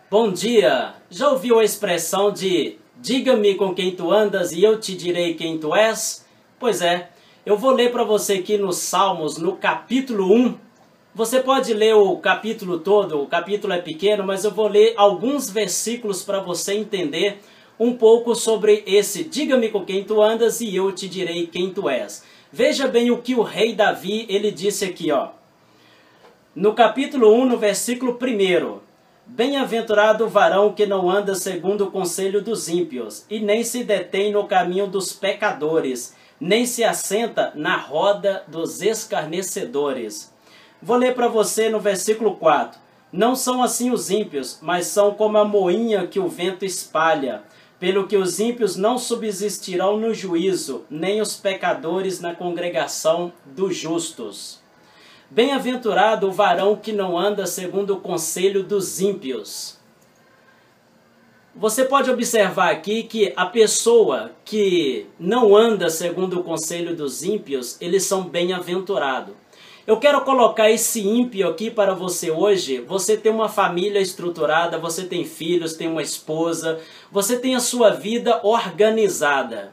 Bom dia! Já ouviu a expressão de diga-me com quem tu andas e eu te direi quem tu és? Pois é, eu vou ler para você aqui nos Salmos, no capítulo 1. Você pode ler o capítulo todo, o capítulo é pequeno, mas eu vou ler alguns versículos para você entender um pouco sobre esse diga-me com quem tu andas e eu te direi quem tu és. Veja bem o que o rei Davi, ele disse aqui, ó. No capítulo 1, no versículo 1. Bem-aventurado o varão que não anda segundo o conselho dos ímpios, e nem se detém no caminho dos pecadores, nem se assenta na roda dos escarnecedores. Vou ler para você no versículo 4. Não são assim os ímpios, mas são como a moinha que o vento espalha. Pelo que os ímpios não subsistirão no juízo, nem os pecadores na congregação dos justos. Bem-aventurado o varão que não anda segundo o conselho dos ímpios. Você pode observar aqui que a pessoa que não anda segundo o conselho dos ímpios, eles são bem-aventurados. Eu quero colocar esse ímpio aqui para você hoje. Você tem uma família estruturada, você tem filhos, tem uma esposa, você tem a sua vida organizada.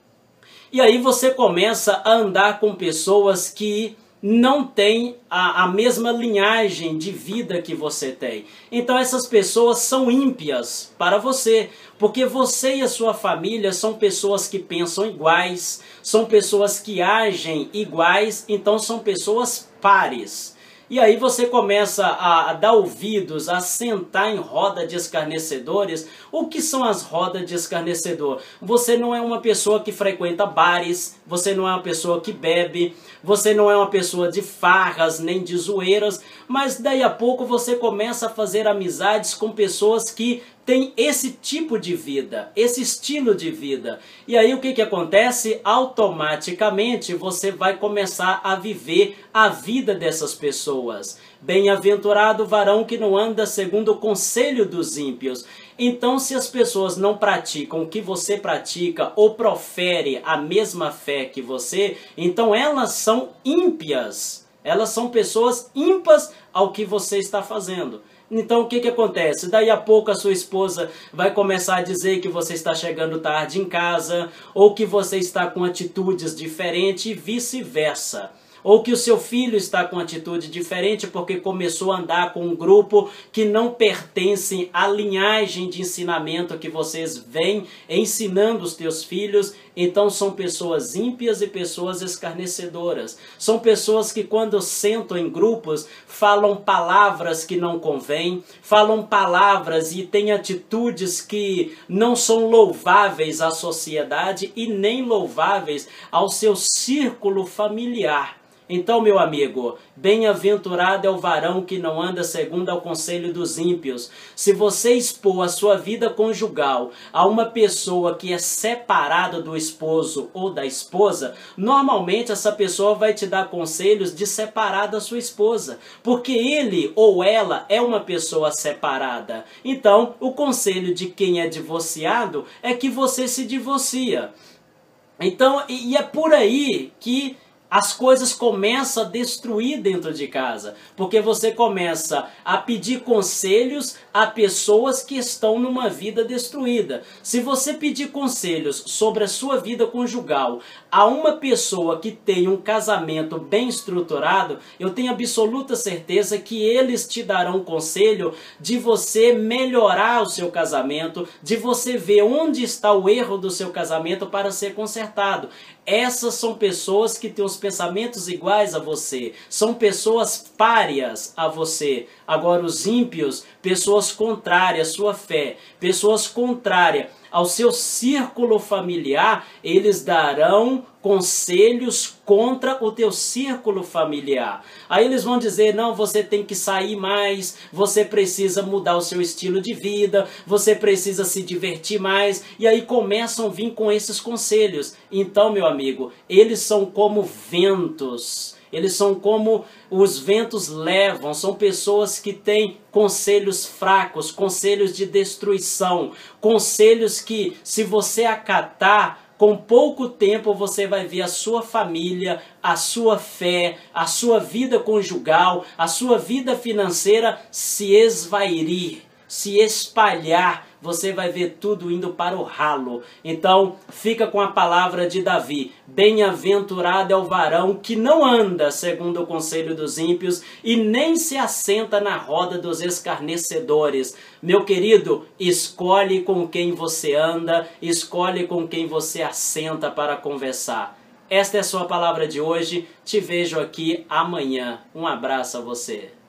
E aí você começa a andar com pessoas que não tem a mesma linhagem de vida que você tem. Então essas pessoas são ímpias para você, porque você e a sua família são pessoas que pensam iguais, são pessoas que agem iguais, então são pessoas pares. E aí você começa a dar ouvidos, a sentar em roda de escarnecedores. O que são as rodas de escarnecedor? Você não é uma pessoa que frequenta bares, você não é uma pessoa que bebe, você não é uma pessoa de farras nem de zoeiras, mas daí a pouco você começa a fazer amizades com pessoas que têm esse tipo de vida, esse estilo de vida. E aí o que acontece? Automaticamente você vai começar a viver a vida dessas pessoas. Bem-aventurado o varão que não anda segundo o conselho dos ímpios. Então, se as pessoas não praticam o que você pratica ou profere a mesma fé que você, então elas são ímpias. Elas são pessoas ímpas ao que você está fazendo. Então o que acontece? Daí a pouco a sua esposa vai começar a dizer que você está chegando tarde em casa, ou que você está com atitudes diferentes e vice-versa. Ou que o seu filho está com atitude diferente porque começou a andar com um grupo que não pertence à linhagem de ensinamento que vocês vêm ensinando os teus filhos. Então são pessoas ímpias e pessoas escarnecedoras. São pessoas que quando sentam em grupos falam palavras que não convêm, falam palavras e têm atitudes que não são louváveis à sociedade e nem louváveis ao seu círculo familiar. Então, meu amigo, bem-aventurado é o varão que não anda segundo ao conselho dos ímpios. Se você expor a sua vida conjugal a uma pessoa que é separada do esposo ou da esposa, normalmente essa pessoa vai te dar conselhos de separar da sua esposa, porque ele ou ela é uma pessoa separada. Então, o conselho de quem é divorciado é que você se divorcia. Então, e é por aí que as coisas começam a destruir dentro de casa, porque você começa a pedir conselhos a pessoas que estão numa vida destruída. Se você pedir conselhos sobre a sua vida conjugal a uma pessoa que tem um casamento bem estruturado, eu tenho absoluta certeza que eles te darão conselho de você melhorar o seu casamento, de você ver onde está o erro do seu casamento para ser consertado. Essas são pessoas que têm os pensamentos iguais a você, são pessoas párias a você. Agora os ímpios, pessoas contrárias à sua fé, pessoas contrárias ao seu círculo familiar, eles darão conselhos contra o teu círculo familiar. Aí eles vão dizer, não, você tem que sair mais, você precisa mudar o seu estilo de vida, você precisa se divertir mais, e aí começam a vir com esses conselhos. Então, meu amigo, eles são como ventos. Eles são como os ventos levam, são pessoas que têm conselhos fracos, conselhos de destruição, conselhos que, se você acatar, com pouco tempo você vai ver a sua família, a sua fé, a sua vida conjugal, a sua vida financeira se esvairir, se espalhar, você vai ver tudo indo para o ralo. Então, fica com a palavra de Davi. Bem-aventurado é o varão que não anda segundo o conselho dos ímpios e nem se assenta na roda dos escarnecedores. Meu querido, escolhe com quem você anda, escolhe com quem você assenta para conversar. Esta é a sua palavra de hoje. Te vejo aqui amanhã. Um abraço a você.